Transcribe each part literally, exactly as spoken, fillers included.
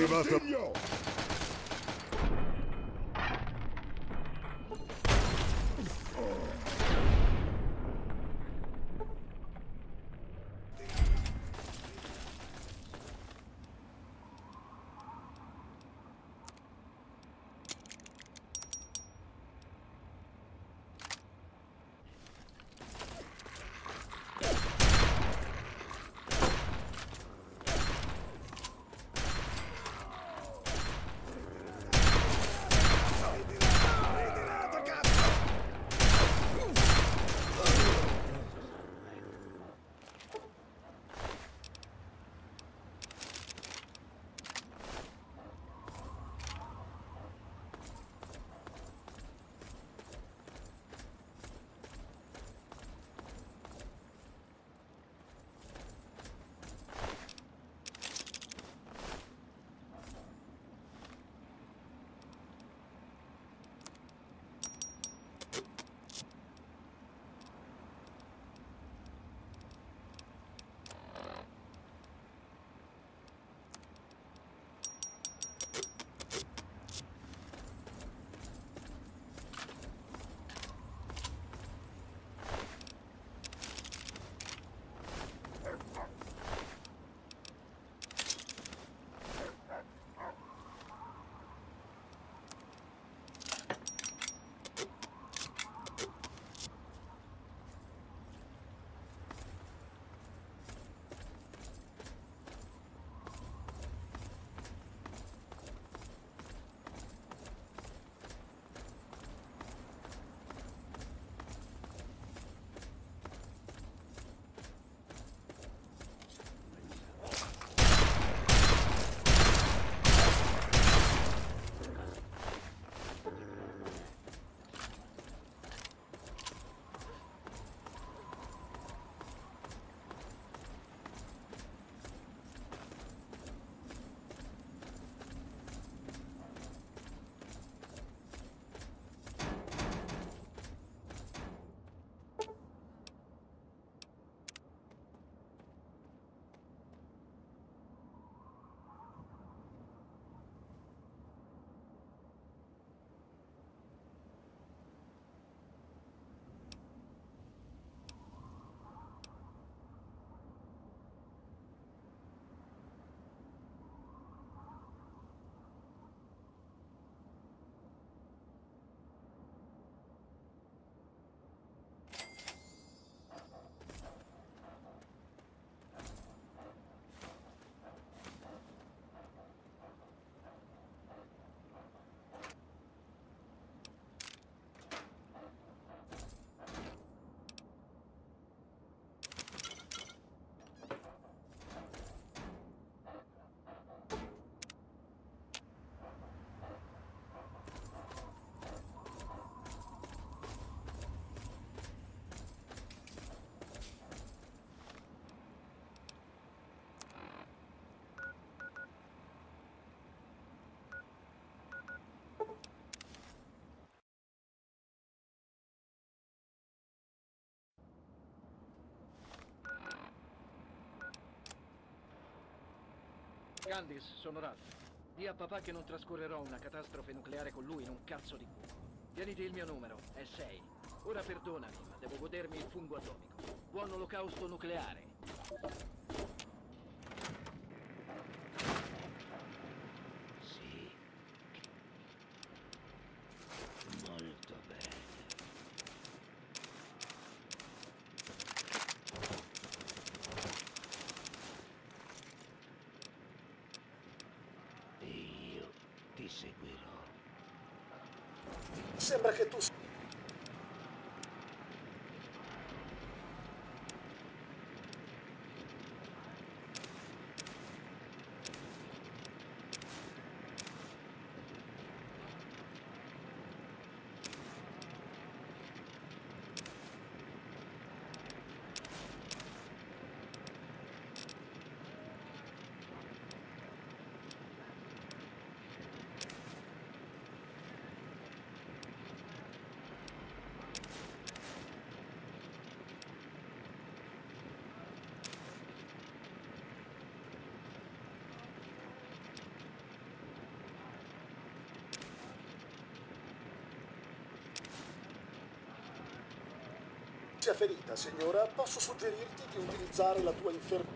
arrivato. Candice, sono Ralph. Dì a papà che non trascorrerò una catastrofe nucleare con lui in un cazzo di culo. Tieniti il mio numero, è sei. Ora perdonami, ma devo godermi il fungo atomico. Buon olocausto nucleare. Sì. Molto bene. E io ti seguirò. Sembra che tu... sia ferita, signora, posso suggerirti di utilizzare la tua infermeria.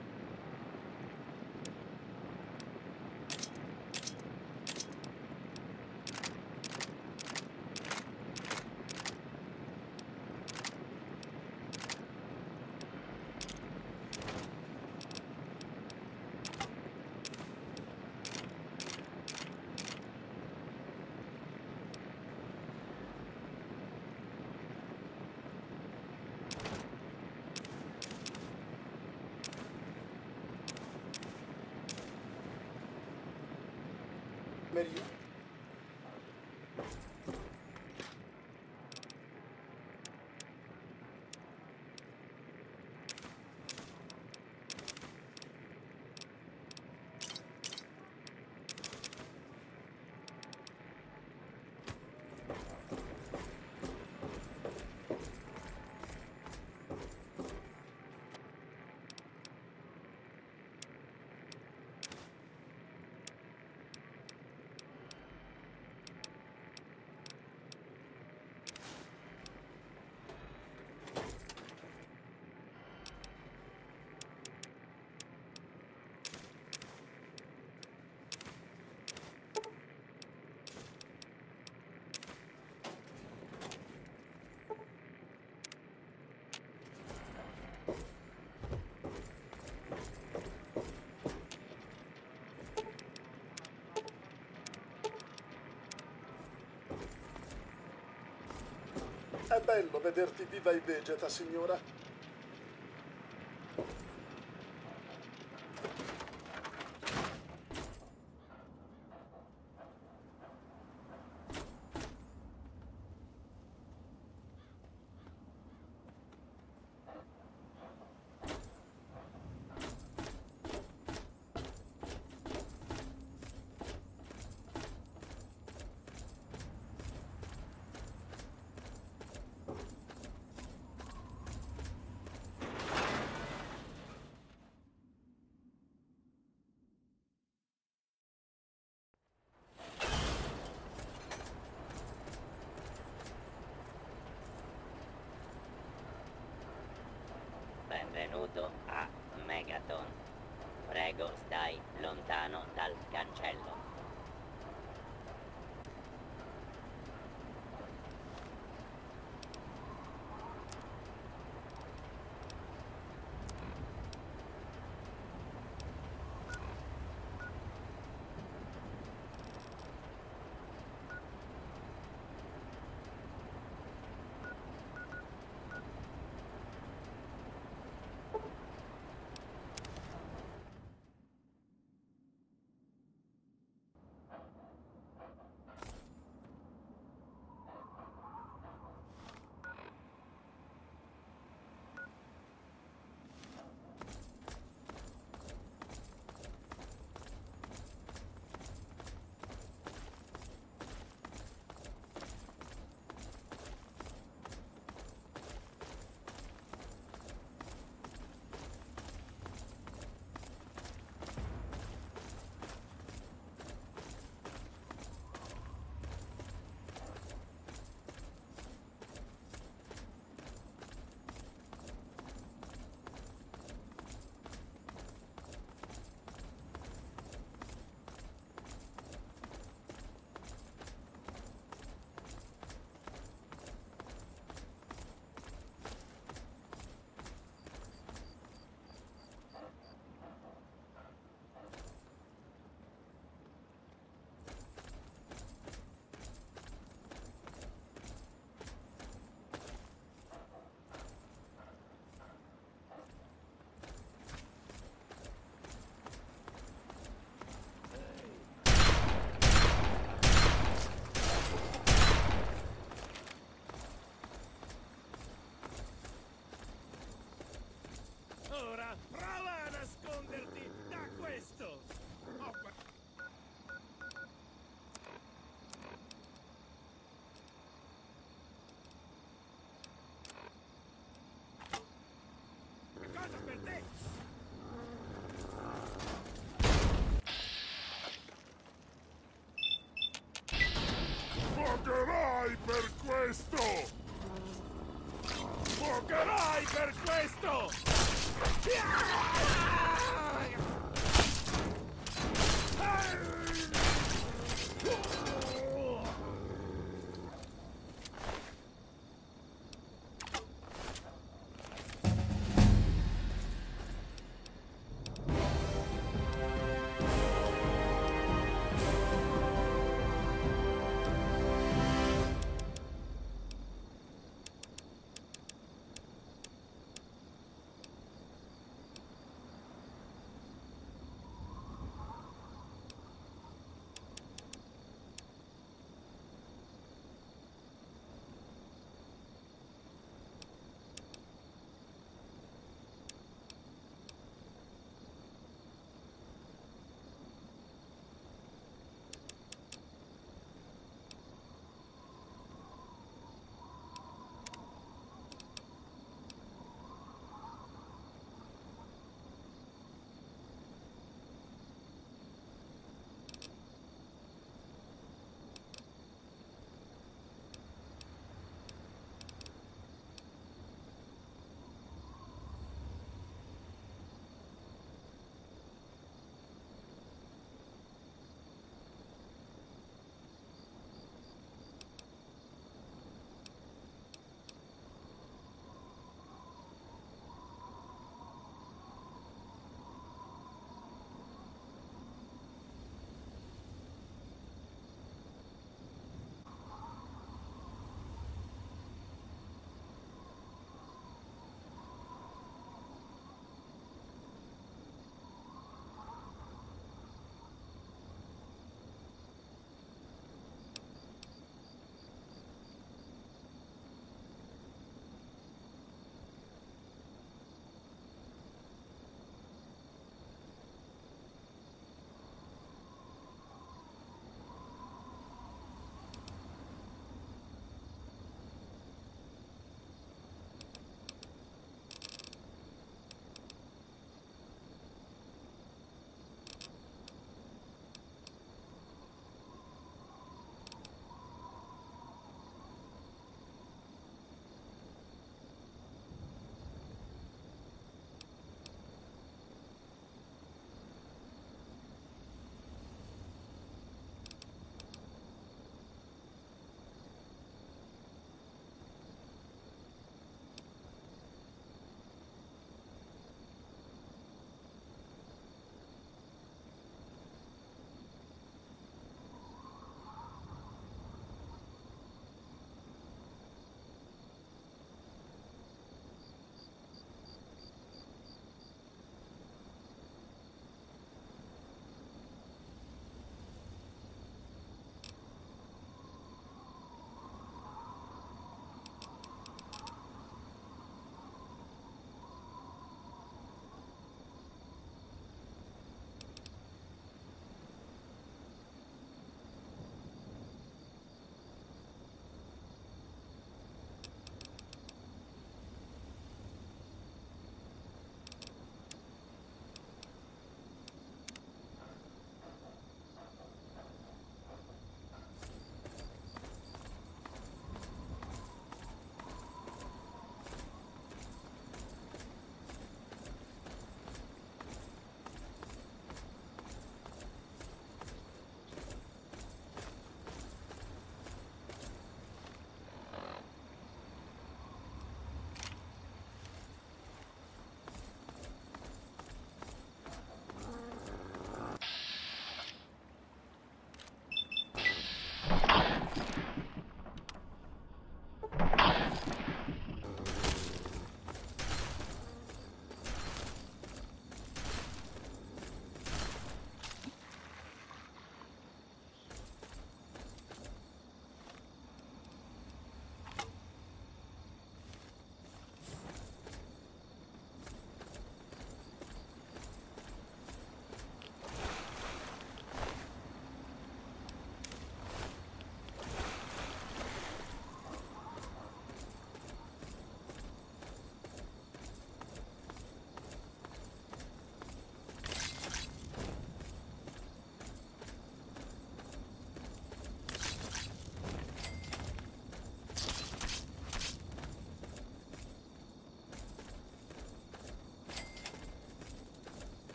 È bello vederti viva e vegeta, signora. Benvenuto a Megaton. Prego, stai lontano dal cancello. Ora prova a nasconderti da questo! Oh, ma- Cosa per te? Pagherai per questo! pagherai per questo!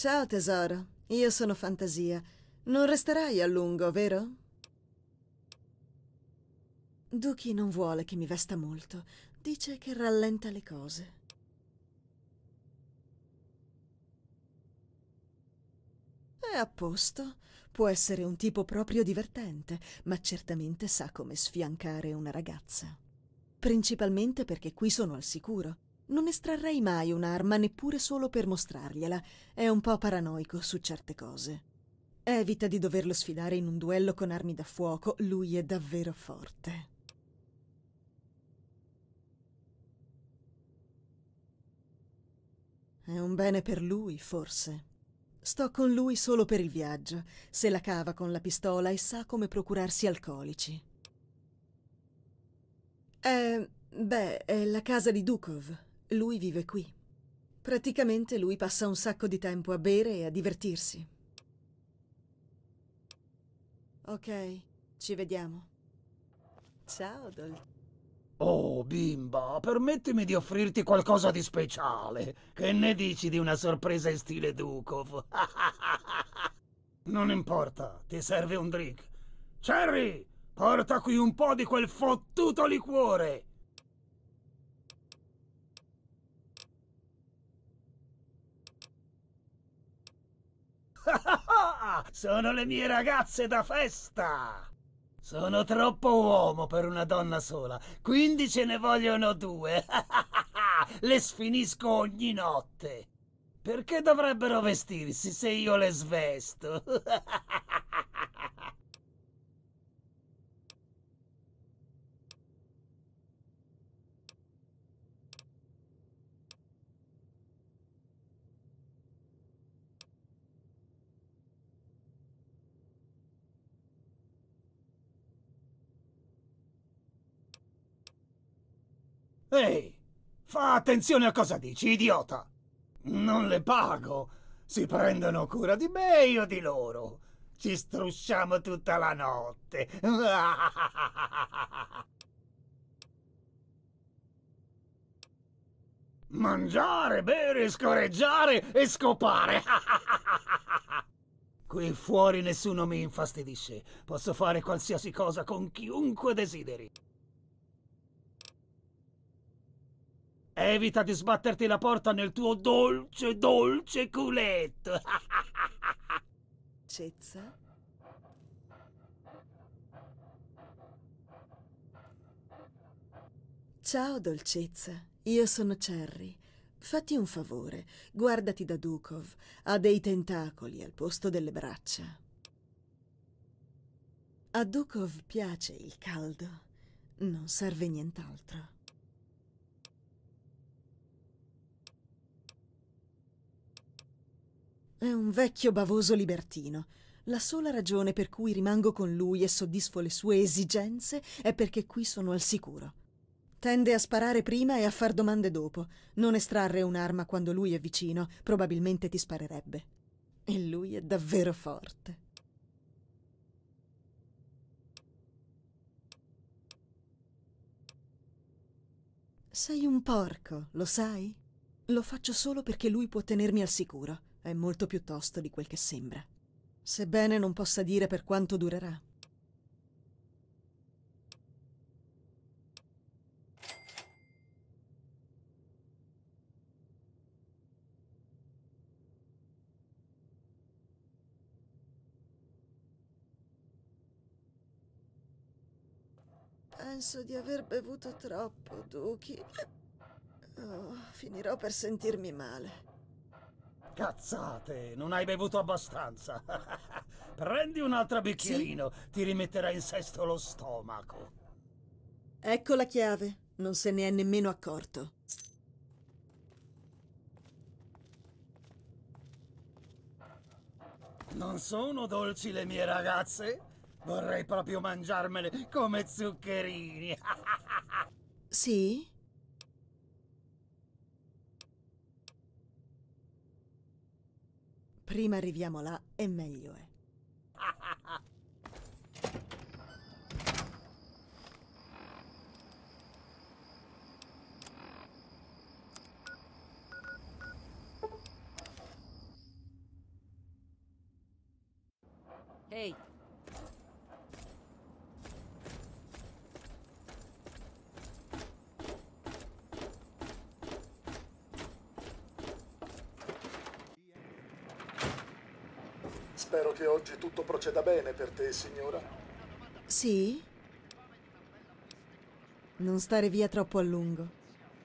Ciao tesoro, io sono Fantasia. Non resterai a lungo, vero? Duki non vuole che mi vesta molto. Dice che rallenta le cose. È a posto. Può essere un tipo proprio divertente, ma certamente sa come sfiancare una ragazza. Principalmente perché qui sono al sicuro. Non estrarrei mai un'arma neppure solo per mostrargliela. È un po' paranoico su certe cose. Evita di doverlo sfidare in un duello con armi da fuoco. Lui è davvero forte. È un bene per lui, forse. Sto con lui solo per il viaggio. Se la cava con la pistola e sa come procurarsi alcolici. È... beh, è la casa di Dukov. Lui vive qui. Praticamente lui passa un sacco di tempo a bere e a divertirsi. Ok, ci vediamo. Ciao, Dol... Oh, bimba, permettimi di offrirti qualcosa di speciale. Che ne dici di una sorpresa in stile Dukov? Non importa, ti serve un drink. Cherry, porta qui un po' di quel fottuto liquore. Sono le mie ragazze da festa! Sono troppo uomo per una donna sola, quindi ce ne vogliono due. Le sfinisco ogni notte. Perché dovrebbero vestirsi se io le svesto? Ehi, fa attenzione a cosa dici, idiota! Non le pago. Si prendono cura di me e io di loro. Ci strusciamo tutta la notte. Mangiare, bere, scorreggiare e scopare. Qui fuori nessuno mi infastidisce. Posso fare qualsiasi cosa con chiunque desideri. Evita di sbatterti la porta nel tuo dolce, dolce culetto. Cezza? Ciao, dolcezza. Io sono Cherry. Fatti un favore, guardati da Dukov. Ha dei tentacoli al posto delle braccia. A Dukov piace il caldo. Non serve nient'altro. È un vecchio bavoso libertino. La sola ragione per cui rimango con lui e soddisfo le sue esigenze è perché qui sono al sicuro. Tende a sparare prima e a far domande dopo. Non estrarre un'arma quando lui è vicino, probabilmente ti sparerebbe. E lui è davvero forte. Sei un porco, lo sai? Lo faccio solo perché lui può tenermi al sicuro. È molto più tosto di quel che sembra. Sebbene non possa dire per quanto durerà. Penso di aver bevuto troppo, Duki. Oh, finirò per sentirmi male. Cazzate, non hai bevuto abbastanza. Prendi un altro bicchierino, sì? Ti rimetterà in sesto lo stomaco. Ecco la chiave, non se ne è nemmeno accorto. Non sono dolci le mie ragazze? Vorrei proprio mangiarmele come zuccherini. Sì? Prima arriviamo là e meglio è. Ehi, Spero che oggi tutto proceda bene per te, signora. Sì? Non stare via troppo a lungo.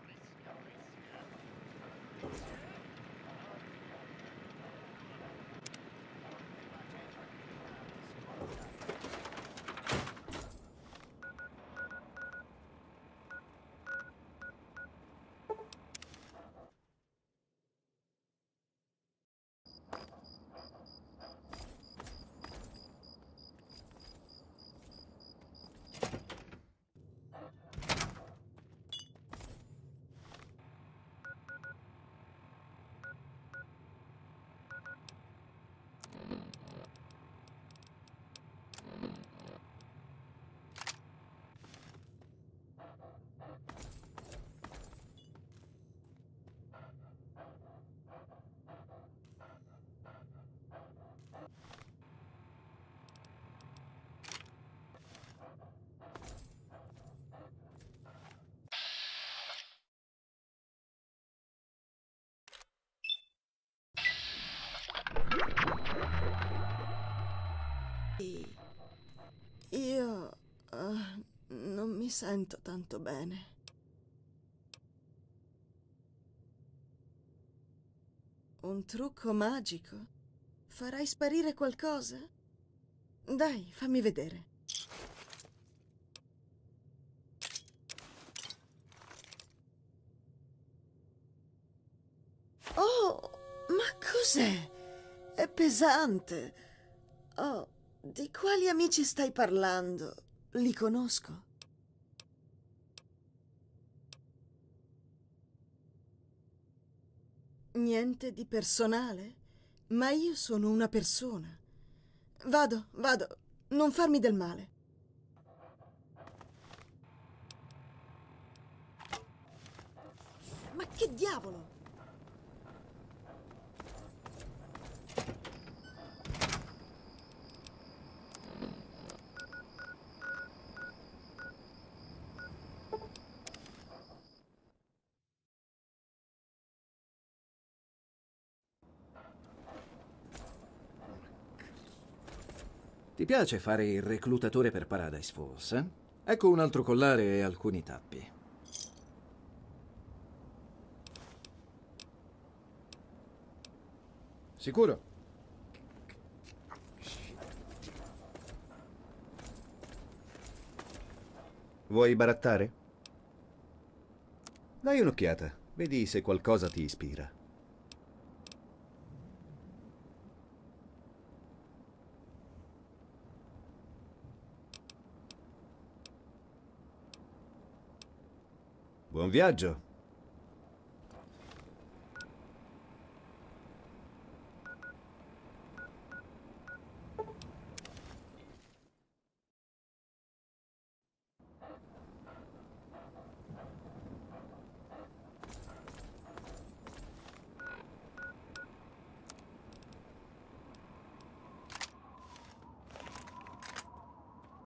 Io eh, non mi sento tanto bene. Un trucco magico? Farai sparire qualcosa? Dai, fammi vedere. Oh, ma cos'è? È pesante. Oh, di quali amici stai parlando? Li conosco. Niente di personale? Ma io sono una persona. Vado, vado. Non farmi del male. Ma che diavolo? Ti piace fare il reclutatore per Paradise Falls, eh? Ecco un altro collare e alcuni tappi. Sicuro? Vuoi barattare? Dai un'occhiata, vedi se qualcosa ti ispira. Buon viaggio!